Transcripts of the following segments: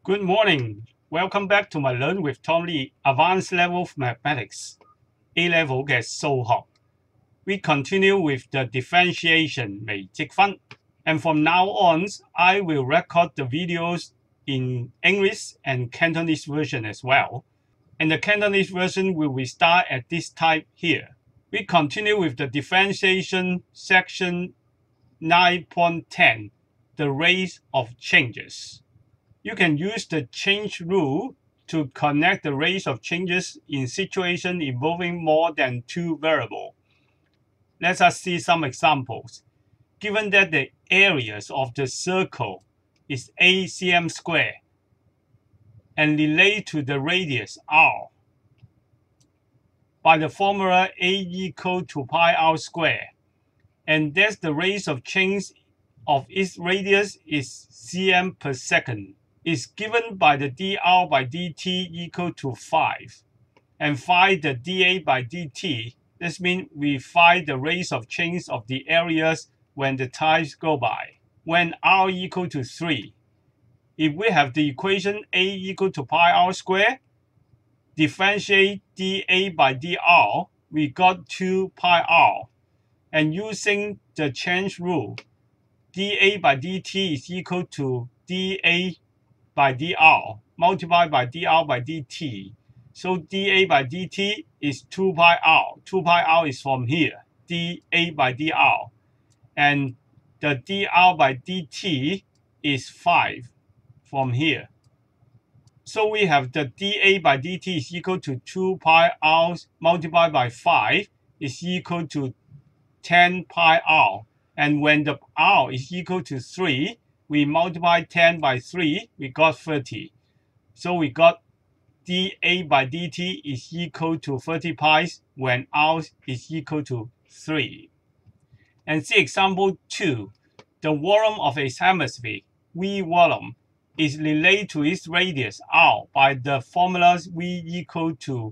Good morning. Welcome back to my Learn with Tom Lee Advanced Level of Mathematics A-Level 嘅數學。We continue with the differentiation 微積分 and from now on I will record the videos in English and Cantonese version as well. And the Cantonese version will restart at this time here. We continue with the differentiation section 9.10, the rate of changes. You can use the change rule to connect the rates of changes in situations involving more than two variables. Let us see some examples. Given that the areas of the circle is a cm squared and relate to the radius r by the formula a equal to pi r squared, and that the rate of change of its radius is cm per second, is given by the dr by dt equal to 5, and find the dA by dt. This means we find the rate of change of the areas when the times go by, when r equal to 3. If we have the equation a equal to pi r squared, differentiate dA by dr, we got 2 pi r. And using the change rule, dA by dt is equal to dA by dr multiplied by dr by dt. So dA by dt is 2 pi r. 2 pi r is from here, dA by dr. And the dr by dt is 5 from here. So we have the dA by dt is equal to 2 pi r multiplied by 5 is equal to 10 pi r. And when the r is equal to 3, we multiply 10 by 3, we got 30. So we got dA by dt is equal to 30 pi when r is equal to 3. And see example 2. The volume of a hemisphere, V volume, is related to its radius r by the formulas V equal to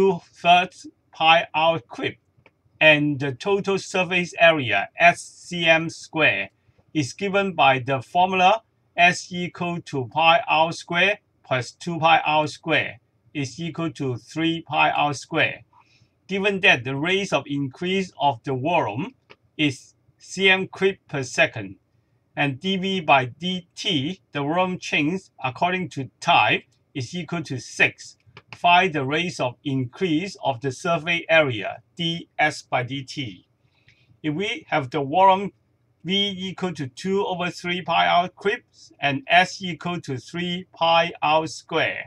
2/3 pi r cubed, and the total surface area S cm squared is given by the formula S equal to pi r squared plus 2 pi r squared is equal to 3 pi r squared. Given that the rate of increase of the volume is cm cubed per second, and dV by dt, the volume change according to time, is equal to 6. Find the rate of increase of the surface area, ds by dt. If we have the volume V equal to 2/3 pi r cubed and S equal to 3 pi r squared,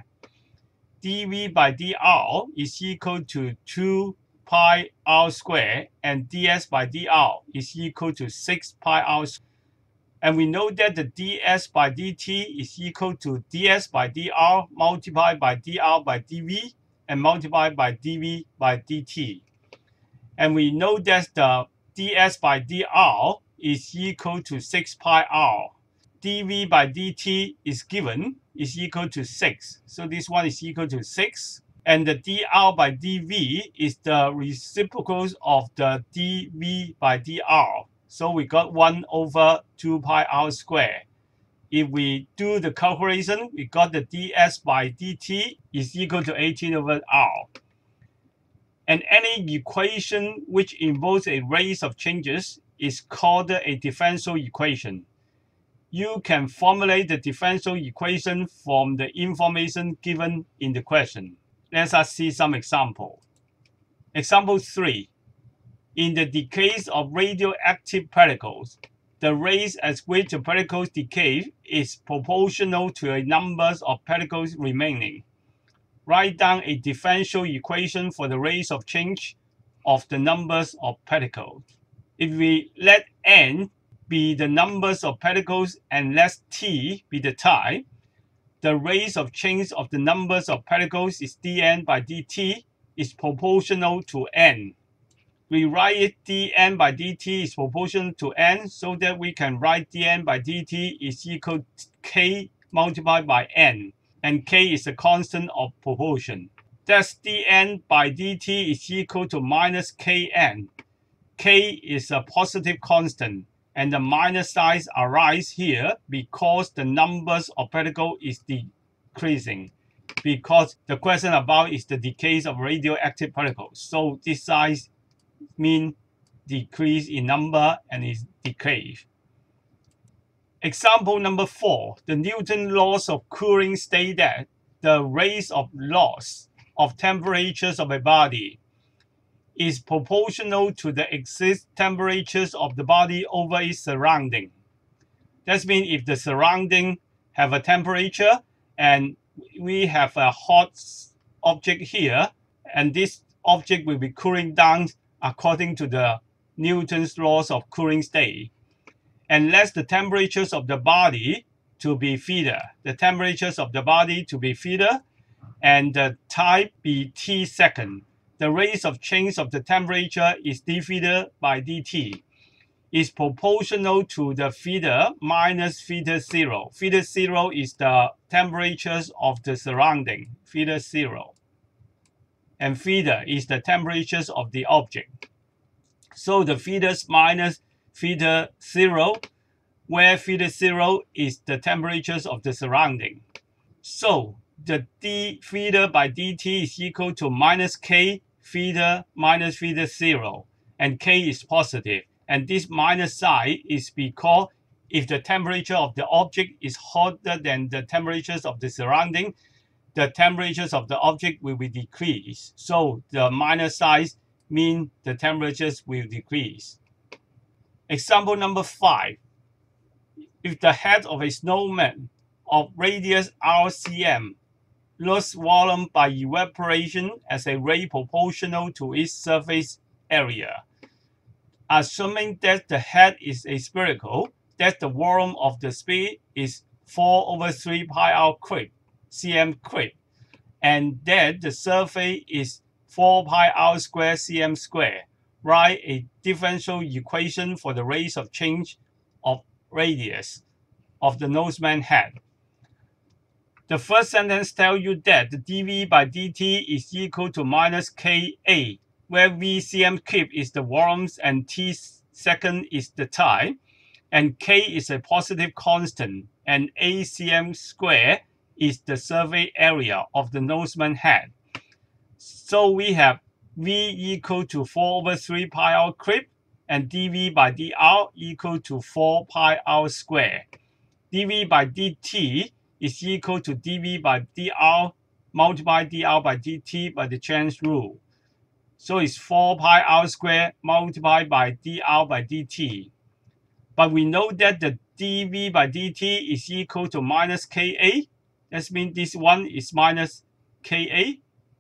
dV by dr is equal to 2 pi r squared and ds by dr is equal to 6 pi r squared. And we know that the ds by dt is equal to ds by dr multiplied by dr by dv and multiplied by dv by dt. And we know that the ds by dr is equal to 6 pi r. dv by dt is given, is equal to 6. So this one is equal to 6. And the dr by dv is the reciprocal of the dv by dr. So we got 1/2 pi r squared. If we do the calculation, we got the ds by dt is equal to 18/r. And any equation which involves a rate of changes is called a differential equation. You can formulate the differential equation from the information given in the question. Let us see some example. Example 3. In the decay of radioactive particles, the rate at which the particles decay is proportional to the numbers of particles remaining. Write down a differential equation for the rate of change of the numbers of particles. If we let n be the numbers of particles and let t be the time, the rate of change of the numbers of particles is dn by dt is proportional to n. We write it dn by dt is proportional to n so that we can write dn by dt is equal to k multiplied by n, and k is a constant of proportion. Thus dn by dt is equal to minus kn. K is a positive constant, and the minus sign arises here because the numbers of particles is decreasing, because the question about is the decay of radioactive particles. So this size means decrease in number and is decay. Example number 4. The Newton laws of cooling state that the rate of loss of temperatures of a body is proportional to the existing temperatures of the body over its surrounding. That means if the surrounding have a temperature and we have a hot object here, and this object will be cooling down according to the Newton's laws of cooling state, unless the temperatures of the body to be feeder, and the time be t second. The rate of change of the temperature is d feeder by dt is proportional to the feeder minus feeder 0. Feeder 0 is the temperatures of the surrounding, feeder 0. And feeder is the temperatures of the object. So the feeders minus feeder 0, where feeder 0 is the temperatures of the surrounding. So the d feeder by dt is equal to minus k feeder minus feeder 0, and k is positive. And this minus sign is because if the temperature of the object is hotter than the temperatures of the surrounding, the temperatures of the object will be decreased. So the minus sign means the temperatures will decrease. Example number 5. If the head of a snowman of radius r cm lost volume by evaporation as a rate proportional to its surface area, assuming that the head is a spherical, that the volume of the sphere is 4/3 pi r cube, cm cube, and that the surface is 4 pi r square cm square. Write a differential equation for the rate of change of radius of the Nolzmann head. The first sentence tells you that the dV by dt is equal to minus Ka, where V cm cube is the volume and T second is the time, and K is a positive constant, and A cm square is the survey area of the Nolzmann head. So we have V equal to 4/3 pi r cube, and dV by dr equal to 4 pi r square. dV by dt is equal to dV by dr multiplied dr by dt by the Chang's rule. So it's 4 pi r square multiplied by dr by dt. But we know that the dV by dt is equal to minus Ka. That means this one is minus Ka.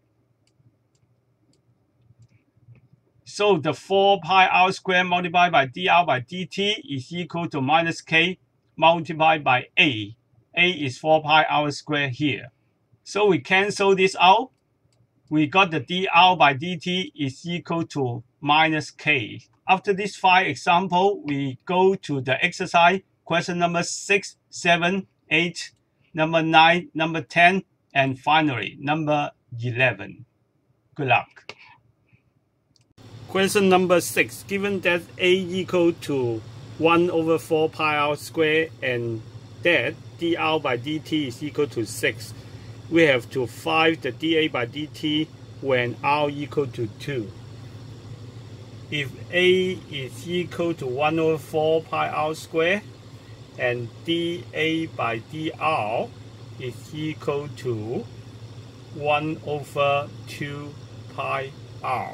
So the 4 pi r square multiplied by dr by dt is equal to minus K multiplied by A. A is 4 pi r square here. So we cancel this out. We got the dr by dt is equal to minus K. After this 5 example, we go to the exercise question number 6, 7, 8, number 9, number 10, and finally number 11. Good luck. Question number 6. Given that A equal to 1/4 pi r square and that dr by dt is equal to 6, we have to find the dA by dt when r equal to 2. If A is equal to 1/4 pi r square and dA by dr is equal to 1/2 pi r,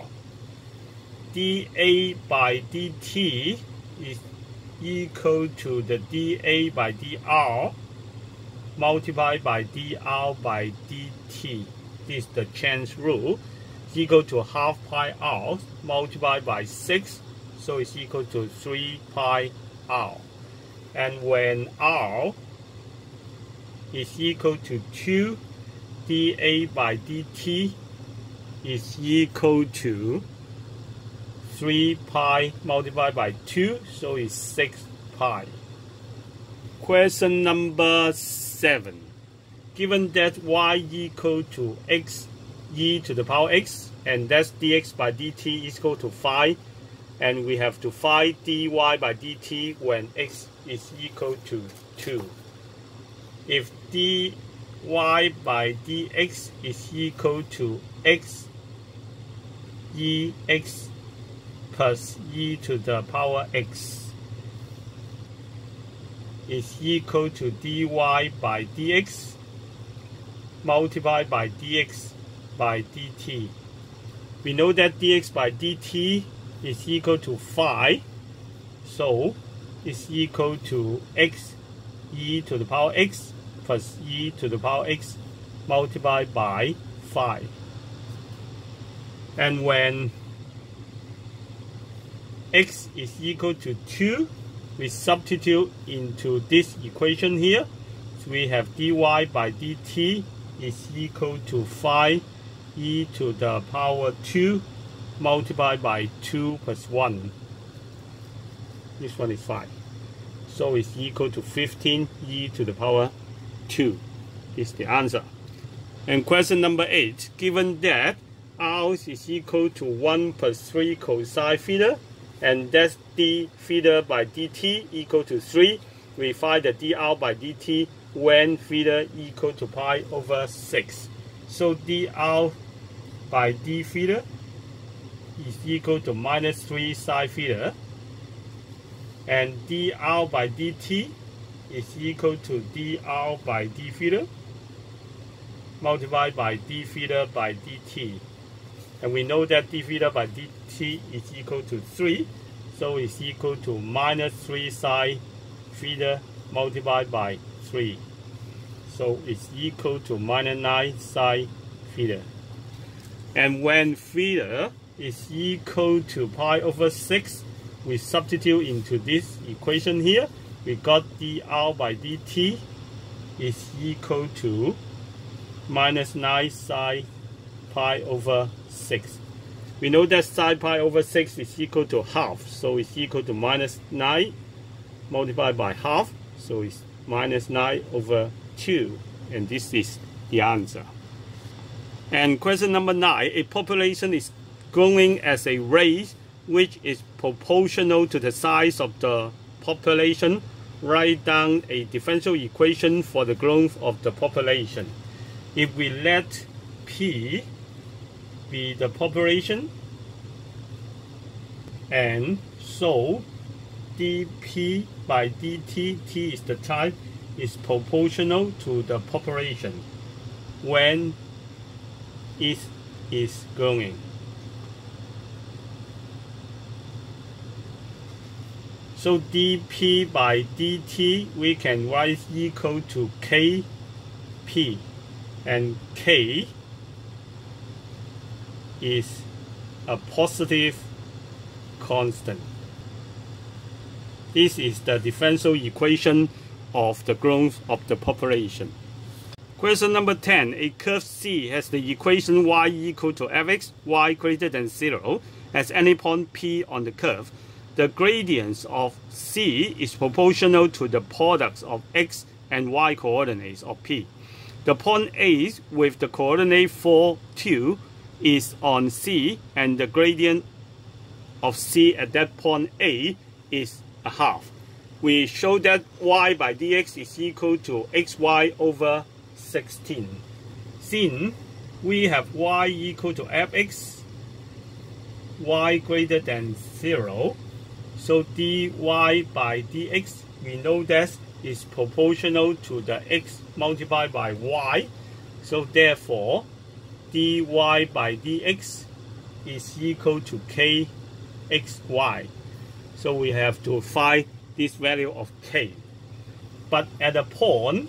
dA by dt is equal to the dA by dr multiplied by dr by dt. This is the Chang's rule. It's equal to half pi r multiplied by 6, so it's equal to 3 pi r. And when r is equal to 2, dA by dt is equal to 3 pi multiplied by 2, so it's 6 pi. Question number 7. Given that y equal to x e to the power x, and that's dx by dt is equal to 5, and we have to find dy by dt when x is equal to 2. If dy y by dx is equal to x ex plus e to the power x is equal to dy by dx multiplied by dx by dt. We know that dx by dt is equal to phi, so it's equal to x e to the power x plus e to the power x multiplied by phi. And when x is equal to 2, we substitute into this equation here. So we have dy by dt is equal to phi e to the power 2 multiplied by 2 plus 1. This one is 5. So it's equal to 15 e to the power 2 is the answer. And question number 8, given that r is equal to 1 plus 3 cosine theta, and that's d theta by dt equal to 3, we find the dr by dt when theta equal to pi over 6. So dr by d theta is equal to minus 3 sine theta, and dr by dt is equal to dr by d theta multiplied by d theta by dt. And we know that d theta by dt is equal to 3, so it's equal to minus 3 sine theta multiplied by 3. So it's equal to minus 9 sine theta. And when theta is equal to pi over 6, we substitute into this equation here. We got dr by dt is equal to minus 9 sine pi over 6. We know that sine pi over 6 is equal to half, so it's equal to minus 9 multiplied by half, so it's minus 9 over 2, and this is the answer. And question number 9, a population is growing at a rate which is proportional to the size of the population. Write down a differential equation for the growth of the population. If we let P be the population, and so dP by dt, T is the time, is proportional to the population when it is growing. So dP by dt we can write equal to Kp, and K is a positive constant. This is the differential equation of the growth of the population. Question number 10. A curve C has the equation y equal to fx, y greater than 0 at any point P on the curve. The gradients of C is proportional to the products of x and y coordinates of P. The point A with the coordinate 4, 2 is on C, and the gradient of C at that point A is a half. We show that y by dx is equal to xy over 16. Since we have y equal to fx, y greater than 0, so dy by dx, we know that is proportional to the x multiplied by y. So therefore, dy by dx is equal to kxy. So we have to find this value of k. But at the point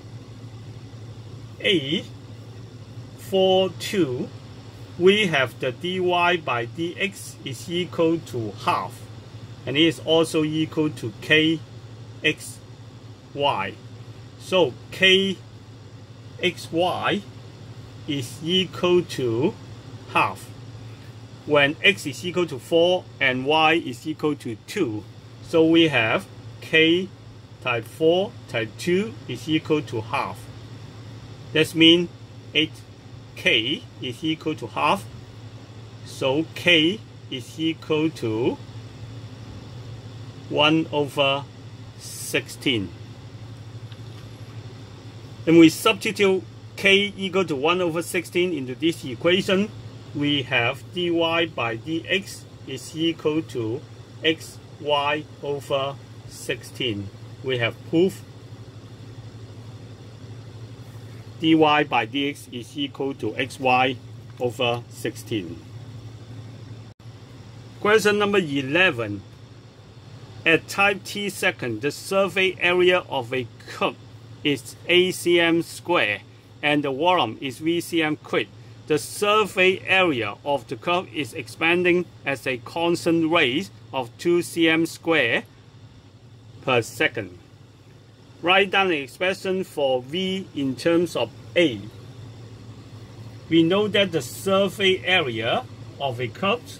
A, 4, 2, we have the dy by dx is equal to half, and it is also equal to kxy. So kxy is equal to half when x is equal to 4 and y is equal to 2. So we have k times 4 times 2 is equal to half. That means 8k is equal to half. So k is equal to 1 over 16. And we substitute k equal to 1 over 16 into this equation. We have dy by dx is equal to xy over 16. We have proof dy by dx is equal to xy over 16. Question number 11. At time t second, the surface area of a curve is a cm square and the volume is v cm cubed. The surface area of the curve is expanding at a constant rate of 2 cm square per second. Write down the expression for v in terms of a. We know that the surface area of a curve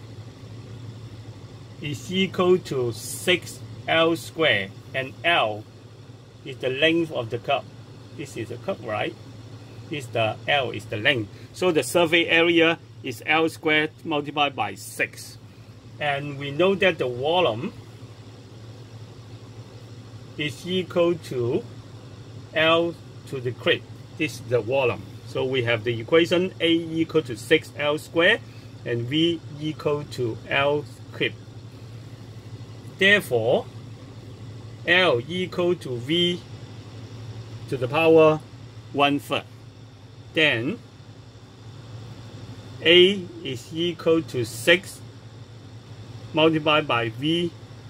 is equal to 6L squared, and L is the length of the curve. This is a curve, right? The L is the length. So the surface area is L squared multiplied by 6. And we know that the volume is equal to L to the cube. This is the volume. So we have the equation A equal to 6L squared and V equal to L cubed. Therefore, L equal to V to the power 1/3. Then A is equal to 6 multiplied by V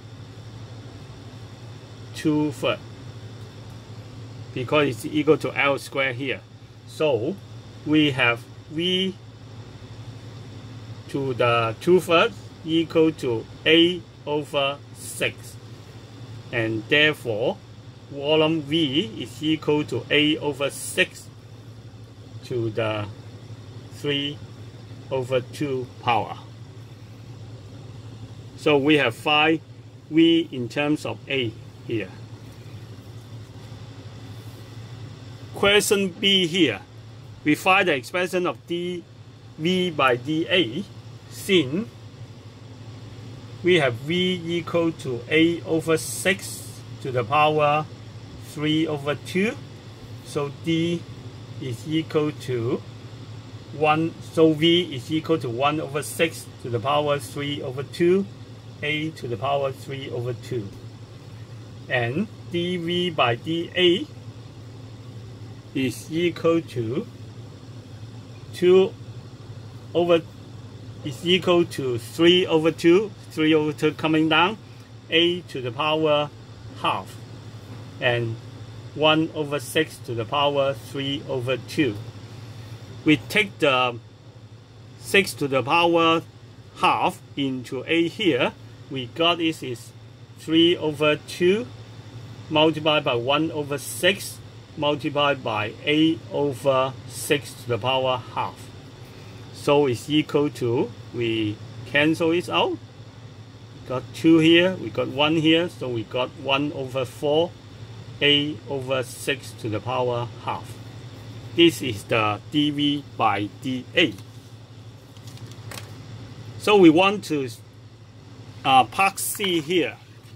2/3, because it's equal to L squared here. So we have V to the 2/3 equal to A over 6, and therefore volume V is equal to A over 6 to the 3/2 power. So we have 5 V in terms of A here. Question B here. We find the expression of dV by dA, since we have V equal to A over 6 to the power 3/2. So D is equal to 1. So V is equal to 1 over 6 to the power 3/2, A to the power 3/2. And dV by dA is equal to 3/2, 3/2 coming down, A to the power half, and 1 over 6 to the power 3/2. We take the 6 to the power half into A here. We got this is 3/2 multiplied by 1 over 6 multiplied by A over 6 to the power half. So it's equal to, we cancel it out. Got 2 here, we got 1 here, so we got 1 over 4 A over 6 to the power half. This is the dV by dA. So we want to part C here.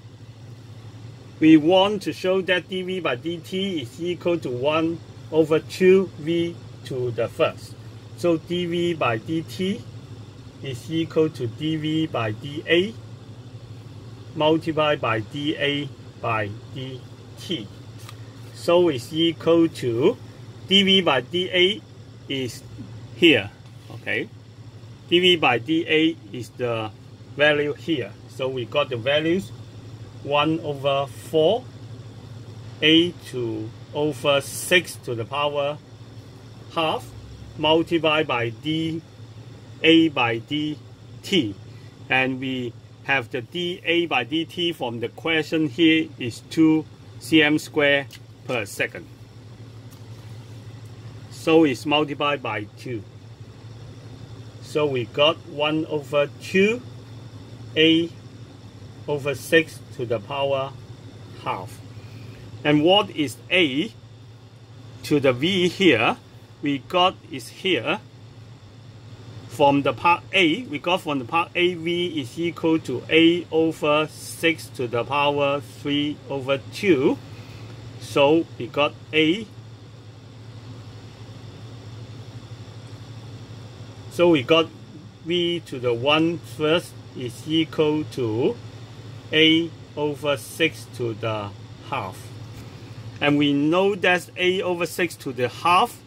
We want to show that dV by dt is equal to 1 over 2 V to the first. So dV by dt is equal to dV by dA multiplied by dA by dt. So it's equal to dV by dA is here, okay? dV by dA is the value here. So we got the values 1 over 4 A to over 6 to the power half multiplied by dA by dt. And we have the dA by dt from the question here is 2 cm squared per second. So it's multiplied by 2. So we got 1 over 2 A over 6 to the power half. And what is A to the V here? We got is here. From the part A, we got from the part A, V is equal to A over 6 to the power 3/2. So we got A So we got v to the 1 first is equal to a over 6 to the half. And we know that a over 6 to the half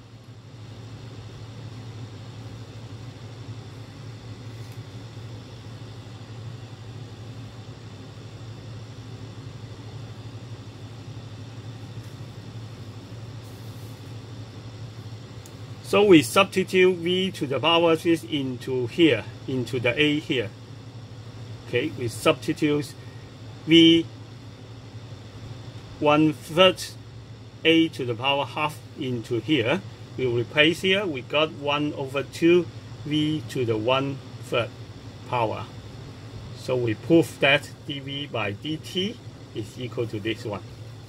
so we substitute v to the power 6 into here, into the a here. Okay, we substitute v 1/3 a to the power half into here. We replace here, we got 1 over 2 v to the 1/3 power. So we prove that dv by dt is equal to this one.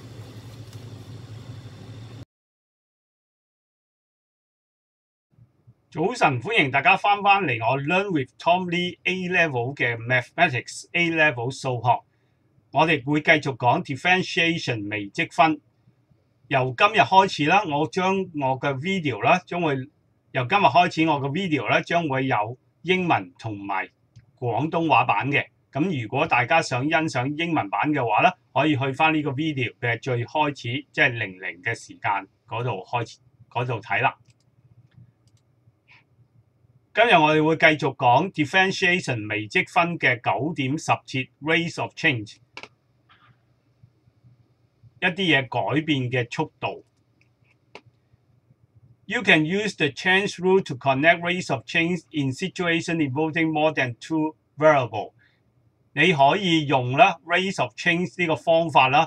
早晨，歡迎大家翻嚟我 Learn with Tom Lee A Level 嘅 Mathematics A Level 數學。我哋會繼續講 differentiation 微積分。由今日開始啦，我將我嘅 video 啦，將會由今日開始，我嘅 video 咧將會有英文同埋廣東話版嘅。咁如果大家想欣賞英文版嘅話咧，可以去翻呢個 video 嘅最開始，即係00嘅時間嗰度開始嗰度睇啦。今日我哋會繼續講 differentiation 微積分嘅9點10節 rate of change， 一啲嘢改變嘅速度。You can use the change rule to connect rates of change in situation involving more than two variables。你可以用啦 rate of change 呢個方法啦。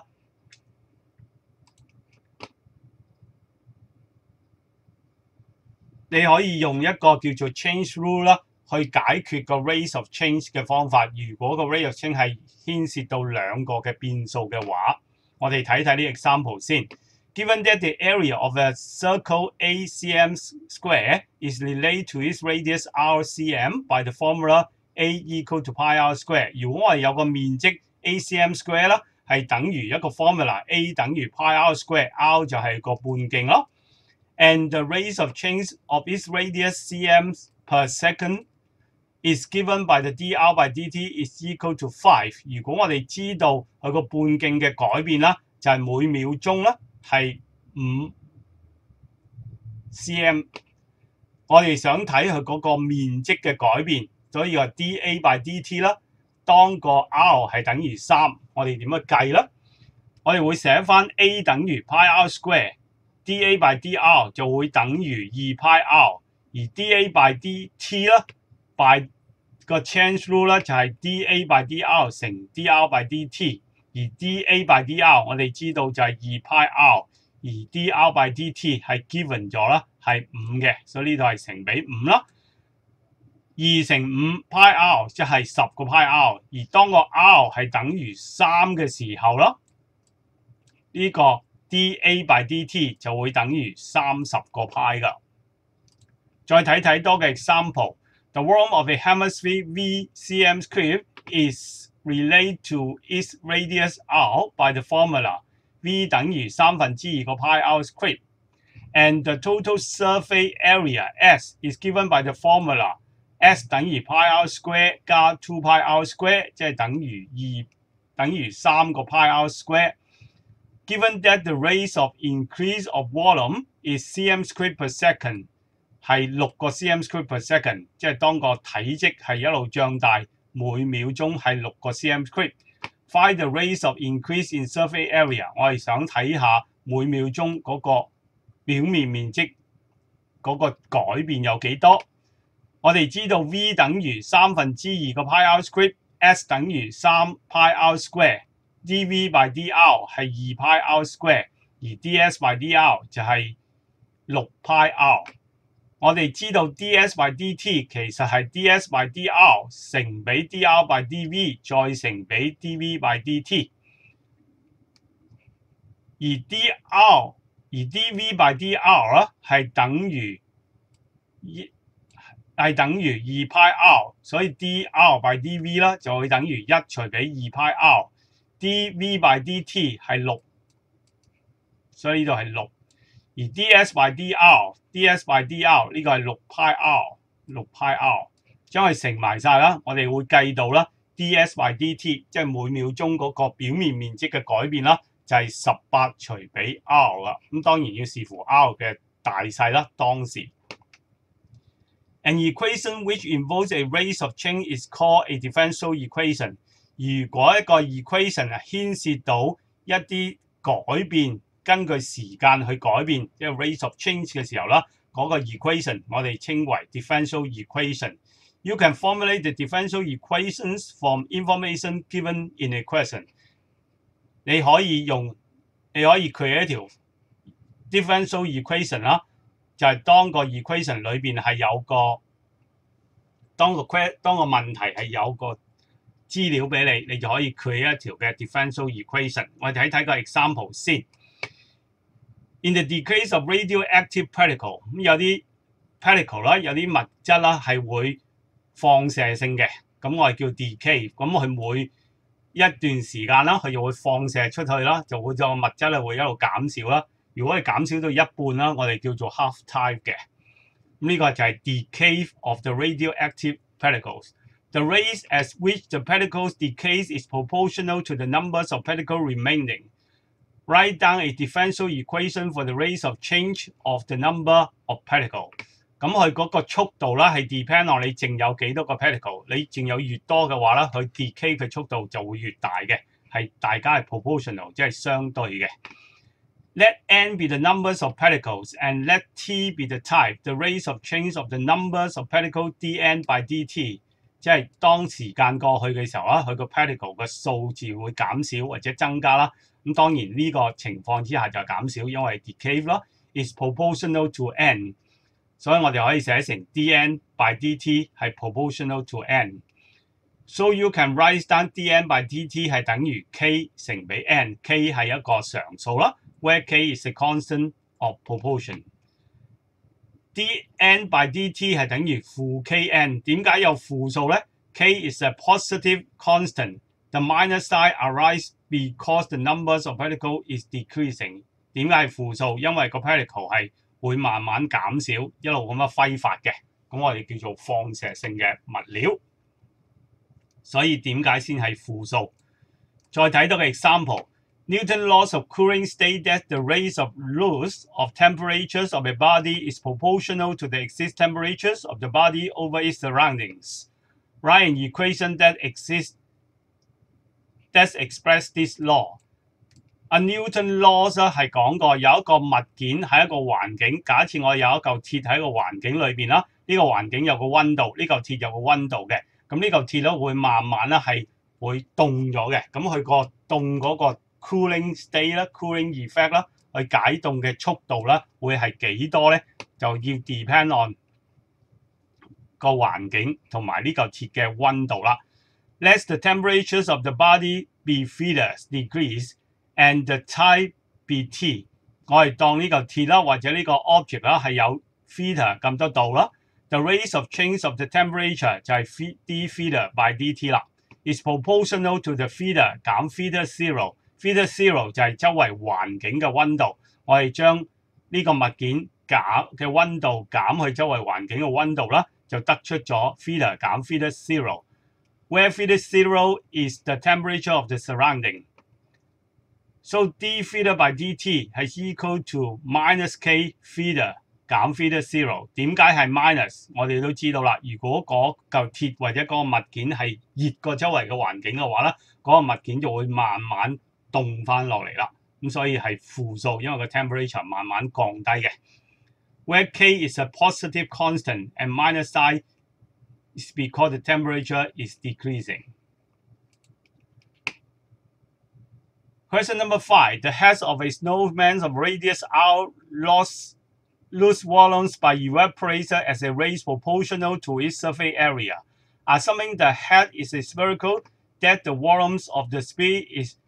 你可以用一個叫做 change rule 啦，去解決個 rate of change 嘅方法。如果個 rate of change 係牽涉到兩個嘅變數嘅話，我哋睇睇呢 example 先。Given that the area of a circle A cm square is related to its radius r cm by the formula A equal to pi r square。如果我哋有個面積 A cm square 啦，係等於一個 formula A 等於 pi r square，r 就係個半徑咯。And the rate of change of its radius cm per second is given by the dr by dt is equal to 5。如果我哋知道佢個半徑嘅改變啦，就係每秒鐘啦係5 cm。我哋想睇佢嗰個面積嘅改變，所以話 dA by dt 啦。當個 r 係等於3，我哋點樣計咧？我哋會寫翻 A 等於 pi r square。dA by dr 就會等於2 pi r， 而 dA by dt 啦 ，by 個 change rule 咧就係 dA by dr 乘 dr by dt， 而 dA by dr 我哋知道就係2 pi r， 而 dr by dt 係 given 咗啦，係5嘅，所以呢度係乘比5啦。2乘5 pi r 即係10個 pi r， 而當個 r 係等於3嘅時候啦，呢個dA by dt 就會等於30個派㗎。再睇睇多嘅 example。The volume of a hemisphere V cm squared is related to its radius r by the formula V 等於2/3個 pi r squared。And the total surface area S is given by the formula S 等於 pi r square 加2 pi r square， 即係等於3個 pi r square。Given that the rate of increase of volume is cm squared per second， 係6個 cm squared per second， 即係當個體積係一路脹大，每秒鐘係6個 cm squared。Find the rate of increase in surface area， 我係想睇下每秒鐘嗰個表面面積嗰個改變有幾多。我哋知道 V 等於2/3個 pi r squared，S 等於3 pi r square。dV by dr 係2 pi r square， 而 ds by dr 就係6 pi r。我哋知道 ds by dt 其實係 ds by dr 乘比 dr by dv 再乘比 dv by dt， 而 dv by dr 咧係等於2 pi r， 所以 dr by dv 啦就會等於1除比2 pi r。dV by dt 係6，所以呢度係6。而 ds by dr 呢個係6 pi r， 6派 r， 將佢乘埋晒啦，我哋會計到啦 ds by dt， 即係每秒鐘嗰個表面面積嘅改變啦，就係18除比 r 啦。咁當然要視乎 r 嘅大細啦，當時。An equation which involves a rate of change is called a differential equation。如果一個 equation 牽涉到一啲改變，根據時間去改變，即係 rate of change 嘅時候啦，嗰個 equation 我哋稱為 differential equation。You can formulate the differential equations from information given in a question。你可以 create 一條 differential equation 啦，就係當個 equation 裏邊係有個當個問題係有個資料俾你，你就可以 create 一條嘅 differential equation。我哋睇個 example 先。In the decay of radioactive particle， 咁有啲 particle 啦，有啲物質啦係會放射性嘅，咁我哋叫 decay。咁佢每一段時間啦，佢就會放射出去啦，就會個物質咧會一路減少啦。如果係減少到一半啦，我哋叫做 half time 嘅。咁呢個就係 decay of the radioactive particles。The rate at which the particles decays is proportional to the numbers of particles remaining. Write down a differential equation for the rate of change of the number of particles。咁佢嗰個速度啦係 depend on 你淨有幾多個 particle， 你淨有越多嘅話啦，佢 decay 嘅速度就會越大嘅，係大家係 proportional， 即係相對嘅。Let n be the numbers of particles and let t be the type, the rate of change of the numbers of particles dn by dt。即係當時間過去嘅時候啦，佢個 particle 嘅數字會減少或者增加啦。咁當然呢個情況之下就減少，因為 decay 啦 is proportional to n， 所以我哋可以寫成 dn by dt 係 proportional to n。So you can write down dn by dt 係等於 k 乘比 n，k 係一個常數啦 ，where k is a constant of proportion。dn by dt 係等於負 kn， 點解有負數咧 ？K is a positive constant. The minus sign arises because the numbers of particles is decreasing。點解係負數？因為個 particle 係會慢慢減少，一路咁樣揮發嘅。咁我哋叫做放射性嘅物料。所以點解先係負數？再睇多個 example。Newton's laws of cooling state that the rate of loss of temperatures of a body is proportional to the existing temperatures of the body over its surroundings. Write an equation that express this law. Newton laws 係講過有一個物件喺一個環境，假設我有一嚿鐵喺個環境裏邊啦，呢個環境有個溫度，呢嚿鐵有個溫度嘅，咁呢嚿鐵咧會慢慢咧係會凍咗嘅，咁佢個凍嗰個cooling state 啦 ，cooling effect 啦，去解凍嘅速度啦，會係幾多咧？就要 depend on 個環境同埋呢嚿鐵嘅溫度啦。Let the temperatures of the body be theta degrees and the time be t。我哋當呢嚿鐵啦，或者呢個 object 啦係有 theta 咁多度啦。The rate of change of the temperature 就係 d theta by dt 啦。is proportional to the theta 減 theta zero。theta zero 就係周圍環境嘅溫度，我哋將呢個物件嘅溫度減去周圍環境嘅溫度啦，就得出咗 theta 減 theta zero。Where theta zero is the temperature of the surrounding. So d theta by dt 係 equal to minus k theta 減 theta zero。點解係 minus？ 我哋都知道啦，如果嗰嚿鐵或者嗰個物件係熱過周圍嘅環境嘅話咧，嗰個物件就會慢慢凍翻落嚟啦，咁所以係負數，因為個 temperature 慢慢降低嘅。Where k is a positive constant and minus sign is because the temperature is decreasing. Question number 5. The head of a snowman of radius r lose volumes by evaporation as a rate proportional to its surface area. Assuming the head is a spherical, that the volumes of the speed is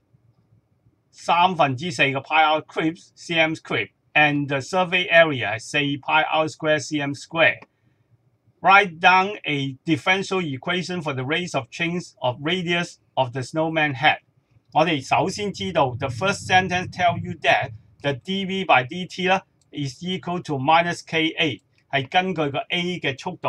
4/3個 pi r cubed cm squared and the surface area 係4 pi r square cm square. Write down a differential equation for the rate of change of radius of the snowman head. 我哋首先知道 the first sentence tell you that the dv by dt 啦 is equal to minus ka 係根據個 a 嘅速度啦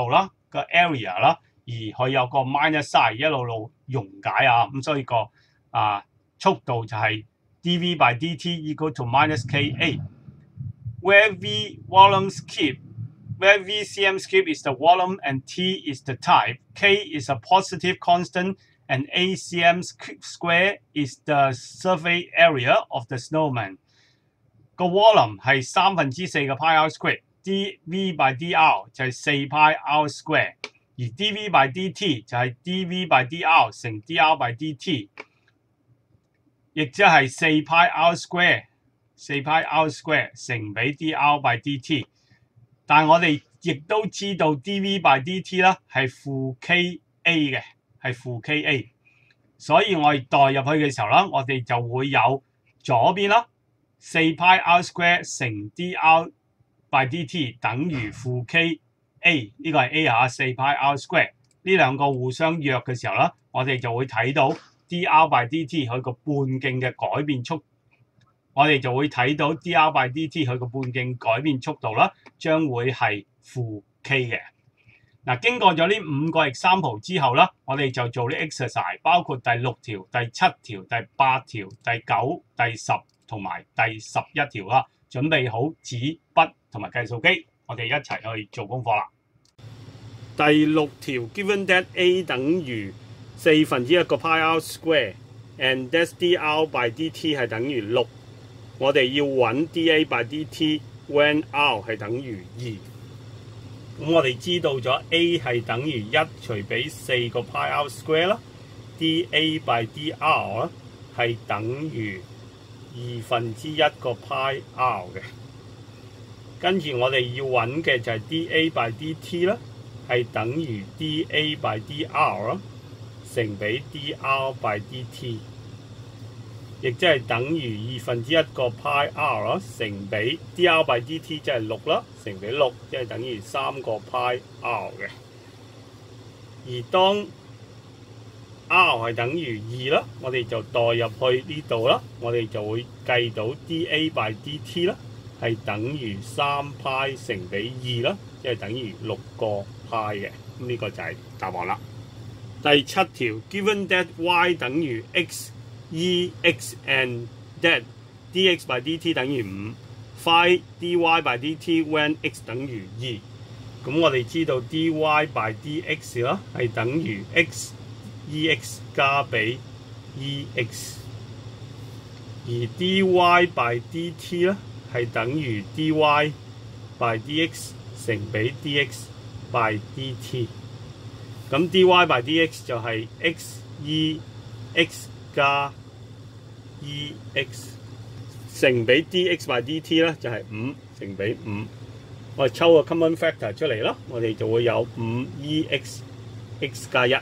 個 area 啦，而佢有個 minus sign 一路溶解啊，咁所以個速度就係 dV by dt equal to minus Ka。Where V volume skip, where V cm skip is the volume and T is the type, K is a positive constant and A cm square is the surface area of the snowman。個 volume 係4/3嘅 pi r square，dV by dr 就係4 pi r square， 而 dV by dt 就係 dV by dr 乘 dr by dt， 亦即係4 pi r square。4 pi r square 乘比 dr by dt， 但我哋亦都知道 dV by dt 啦係負 Ka 嘅，係負 Ka， 所以我哋代入去嘅時候啦，我哋就會有左邊啦4 pi r square 乘 dr by dt 等於負 Ka， 呢個係 A 4 pi r square， 呢兩個互相約嘅時候啦，我哋就會睇到 dr by dt 佢個半徑嘅改變速。我哋就會睇到 dr by dt 佢個半徑改變速度啦，將會係負 K 嘅。嗱，經過咗呢5個 example 之後啦，我哋就做啲 exercise， 包括第6條、第7條、第8條、第9、第10同埋第11條啦。準備好紙筆同埋計數機，我哋一齊去做功課啦。第6條 ，given that A 等於1/4個 pi r square and that dr by dt 係等於6。我哋要揾 dA by dt when r 係等於2。咁我哋知道咗 A 係等於1除比4個 pi r square 啦 ，dA by dr 係等於1/2個 pi r 嘅。跟住我哋要揾嘅就係 dA by dt 啦，係等於 dA by dr 乘比 dr by dt。亦即係等於1/2個 pi r 乘比 dr by dt 即係6啦，乘比6即係等於3個 pi r 嘅。而當 r 係等於2啦，我哋就代入去呢度啦，我哋就會計到 dA by dt 啦，係等於3 pi 乘比2啦，即係等於6個 pi 嘅。咁呢個就係答案啦。第7條 ，given that y 等於 x。ex and that dx by dt 等於5 ，find dy by dt when x 等於2。咁我哋知道 dy by dx 啦係等於 x ex 加比 ex， 而 dy by dt 啦係等於 dy by dx 乘比 dx by dt。咁 dy by dx 就係 x ex 加 ex 乘比 dx by dt 咧就係5乘比5，我哋抽個 common factor 出嚟啦，我哋就會有5ex x 加1。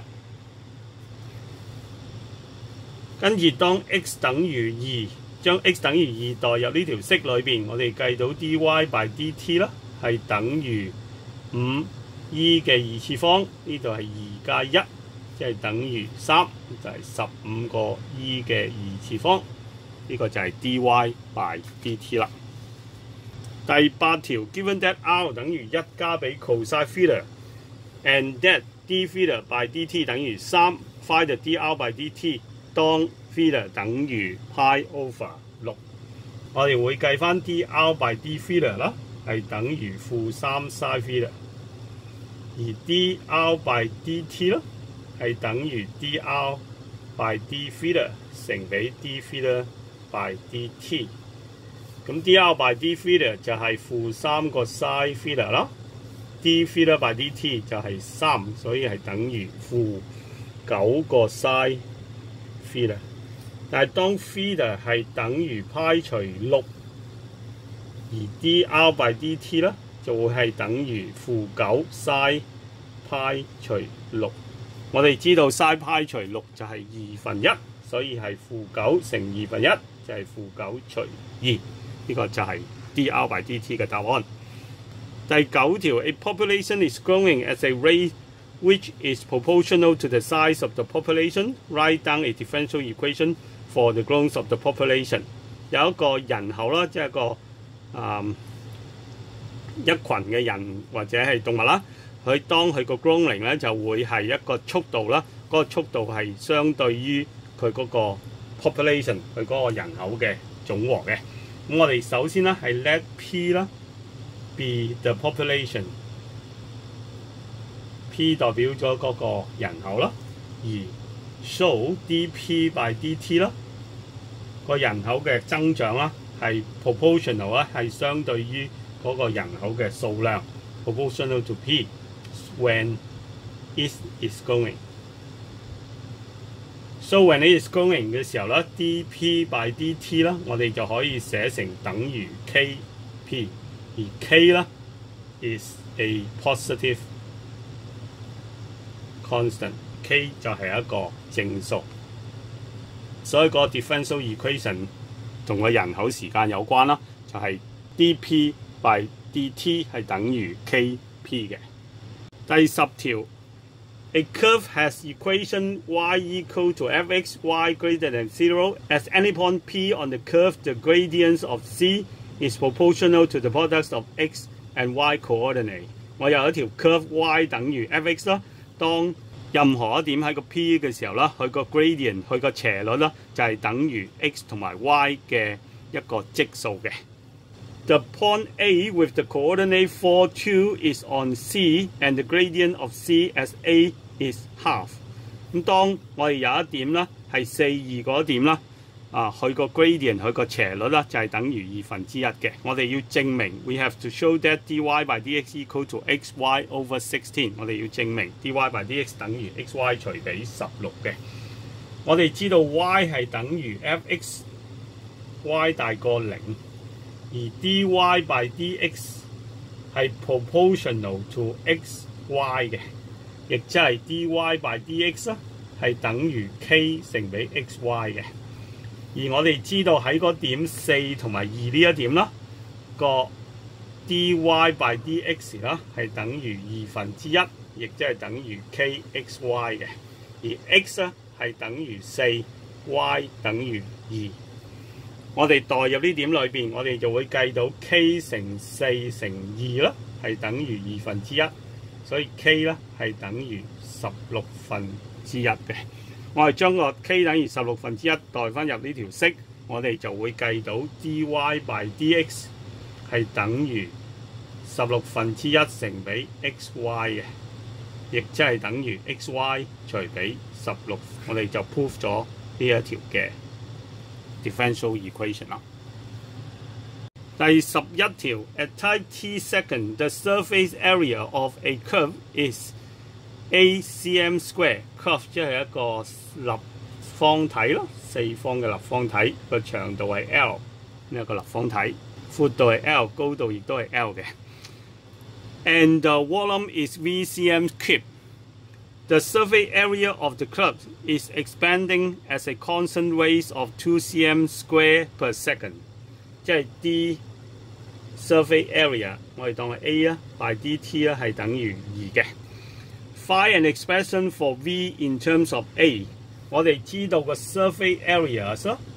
跟住當 x 等於2，將 x 等於2代入呢條式裏邊，我哋計到 dy by dt 啦係等於5e 嘅2次方，呢度係2加1。即係等於3，就係15個 e 嘅2次方，呢個就係 dy by dt 啦。第8條 ，given that r 等於1加比 cosine theta and that d theta by dt 等於3 ，find the dr by dt 當 theta 等於 pi over 6。我哋會計翻 dr by d theta 啦，係等於-3 sin theta， 而 dr by dt 啦。係等於 dr by d theta 乘比 d theta by dt。咁 dr by d theta 就係-3個 sin theta 啦 ，d theta by dt 就係3，所以係等於-9個 sin theta。但係當 theta 係等於 pi 除6，而 dr by dt 咧就會係等於-9 sin pi 除6。我哋知道 sin pi 除6就係1/2，所以係-9乘1/2就係-9除2，呢個就係 dr by dt 嘅答案。第9條 ，A population is growing at a rate which is proportional to the size of the population. Write down a differential equation for the growth of the population。有一個人口啦，即係一個一群嘅人或者係動物啦。 當佢個 growing 咧就會係一個速度啦，嗰、個速度係相對於佢嗰個 population 佢嗰個人口嘅總和嘅。咁我哋首先咧係 let P 啦 be the population，P 代表咗嗰個人口啦，而 show dP by dt 啦，個人口嘅增長啦係 proportional 啦，係相對於嗰個人口嘅數量 proportional to P when it is growing。So when it is growing 嘅時候咧 ，dP by dt 啦，我哋就可以寫成等於 Kp， 而 K 啦 is a positive constant，K 就係一個正數，所以個 differential equation 同個人口時間有關啦，就係 dP by dt 係等於 Kp 嘅。第10條。A curve has equation y equal to fx y greater than 0. At any point P on the curve, the gradient of C is proportional to the product of x and y coordinate. 我有一條 curve y 等於 fx 啦，當任何一點喺個 P 嘅時候啦，佢個 gradient 佢個斜率啦就係等於 x 同埋 y 嘅一個積數嘅。The point A with the coordinate 4, 2 is on C, and the gradient of C as A is half。咁當我哋有一點啦，係4、2嗰點啦，佢個 gradient 佢個斜率啦就係等於1/2嘅。我哋要證明 we have to show that dy by dx equal to xy over 16。我哋要證明 dy by dx 等於 xy 除比16嘅。我哋知道 y 係等於 fx，y 大過0。而 dy by dx 係 proportional to xy 嘅，亦即係 dy by dx 啦係等於 k 乘比 xy 嘅。而我哋知道喺嗰點4同埋2呢一點啦，個 dy by dx 啦係等於1/2，亦即係等於 kxy 嘅。而 x 咧係等於4，y 等於2。我哋代入呢點裏邊，我哋就會計到 k 乘4乘2啦，係等於1/2，所以 k 咧係等於1/16嘅。我哋將個 k 等於1/16代翻入呢條式，我哋就會計到 dy by dx 係等於1/16乘比 xy 嘅，亦即係等於 xy 除比16。我哋就 prove 咗呢一條嘅differential equation 啦。第11條 ，at time t second, the surface area of a curve is a cm square。curve 即係一個立方體咯，四方嘅立方體，個長度係 L， 呢一個立方體，闊度係 L， 高度亦都係 L 嘅。And the volume is v cm cube。The surface area of the curve is expanding as a constant rate of 2 cm square per second， 即係 d surface area 我哋當係 A 啦 ，by dt 啦係等於2嘅。Find an expression for v in terms of A， 我哋知道個 surface areas 啦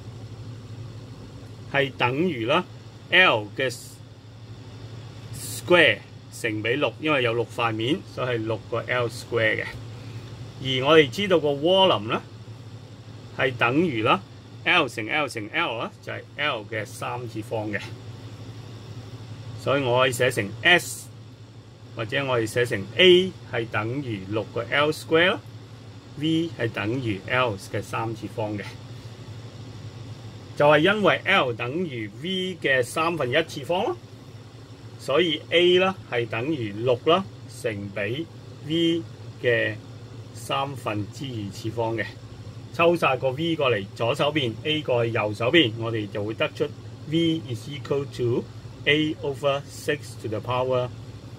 係等於啦 L 嘅 square。乘比6，因為有6塊面，所以係6個 L square 嘅。而我哋知道個 volume 咧係等於啦 L 乘 L 乘 L 啦，就係 L 嘅3次方嘅。所以我可以寫成 S， 或者我哋寫成 A 係等於6個 L square 啦 ，V 係等於 L 嘅3次方嘅。就係因為 L 等於 V 嘅1/3次方咯。所以 A 啦係等於6啦，乘比 V 嘅2/3次方嘅。抽晒個 V 過嚟左手邊 ，A 過去右手邊，我哋就會得出 V is equal to A over 6 to the power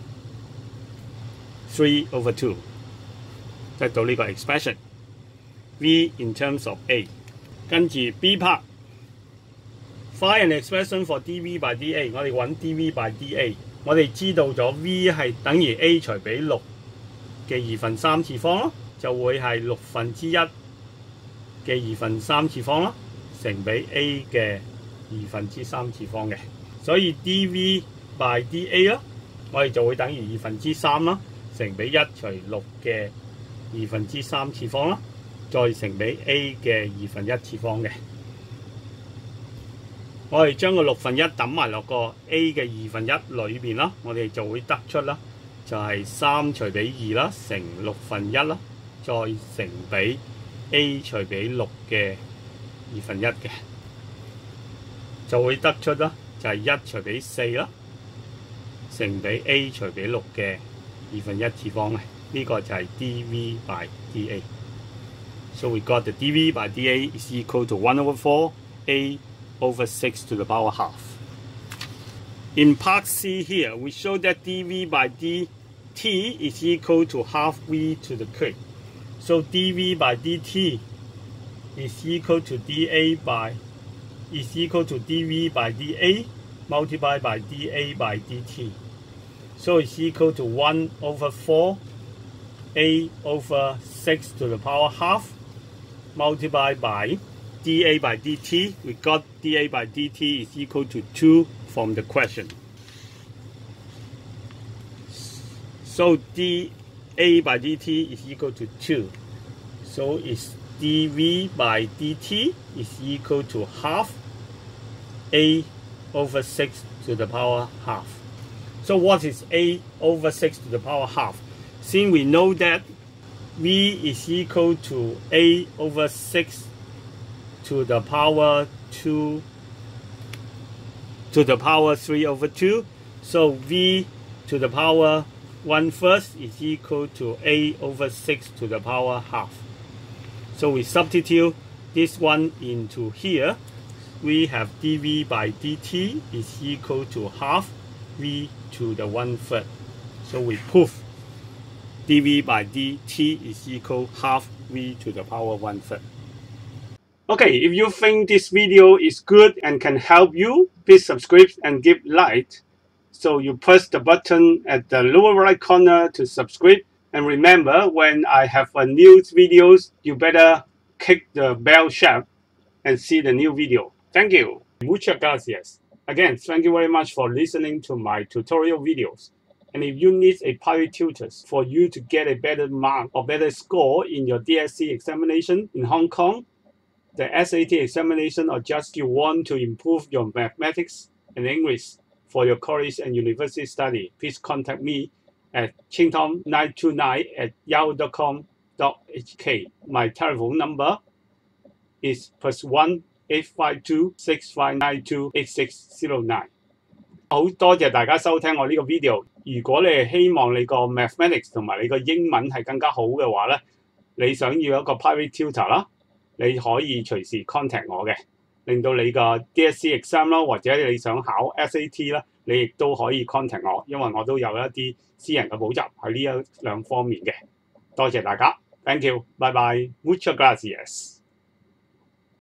3/2， 得到呢個 expression。V in terms of A， 跟住 B part。Find an expression for dV by dA， 我哋揾 dV by dA， 我哋知道咗 V 係等於 A 除比6嘅2/3次方咯，就會係1/6嘅2/3次方咯，乘比 A 嘅2/3次方嘅。所以 dV by dA 啦，我哋就會等於2/3啦。 乘比1除6嘅3/2次方啦，再乘比 a 嘅1/2次方嘅。我哋將個1/6抌埋落個 a 嘅1/2裏邊啦，我哋就會得出啦，就係3除比2啦，乘1/6啦，再乘比 a 除比6嘅1/2嘅，就會得出啦，就係1除比4啦，乘比 a 除比6嘅1/2次方嘅。呢個就係 dv by dA。So we got the dv by dA is equal to 1/4 a over 6 to the power half. In part C here, we show that dv by dt is equal to half v to the third. So dv by dt is equal to dv by dA multiplied by dA by dt. So it's equal to 1/4 a over 6 to the power half multiplied by dA by dt. We got dA by dt is equal to 2 from the question. So dA by dt is equal to 2. So it's dV by dt is equal to half a over 6 to the power half. So what is a over 6 to the power half? Since we know that v is equal to a over 6 to the power 2 to the power 3 over 2, so v to the power 1/3 is equal to a over 6 to the power half. So we substitute this one into here. We have dv by dt is equal to half v to the 1/3. So we prove dv by dt is equal half v to the power 1/3. Okay, if you think this video is good and can help you, please subscribe and give like. So you press the button at the lower right corner to subscribe. And remember, when I have a new videos, you better click the bell shape and see the new video. Thank you. Muchas gracias. Again, thank you very much for listening to my tutorial videos. And if you need a private tutor for you to get a better mark or better score in your DSC examination in Hong Kong, the SAT examination, or just you want to improve your mathematics and English for your college and university study, please contact me at chingtom929@yahoo.com.hk. My telephone number is +1 852 6592 8609。好多謝大家收聽我呢個 video。如果你係希望你個 mathematics 同埋你個英文係更加好嘅話咧，你想要一個 private tutor 啦，你可以隨時 contact 我嘅，令到你個 DSC exam 啦，或者你想考 SAT 啦，你亦都可以 contact 我，因為我都有一啲私人嘅補習喺呢兩方面嘅。多謝大家 ，thank you，拜拜 ，muchas gracias。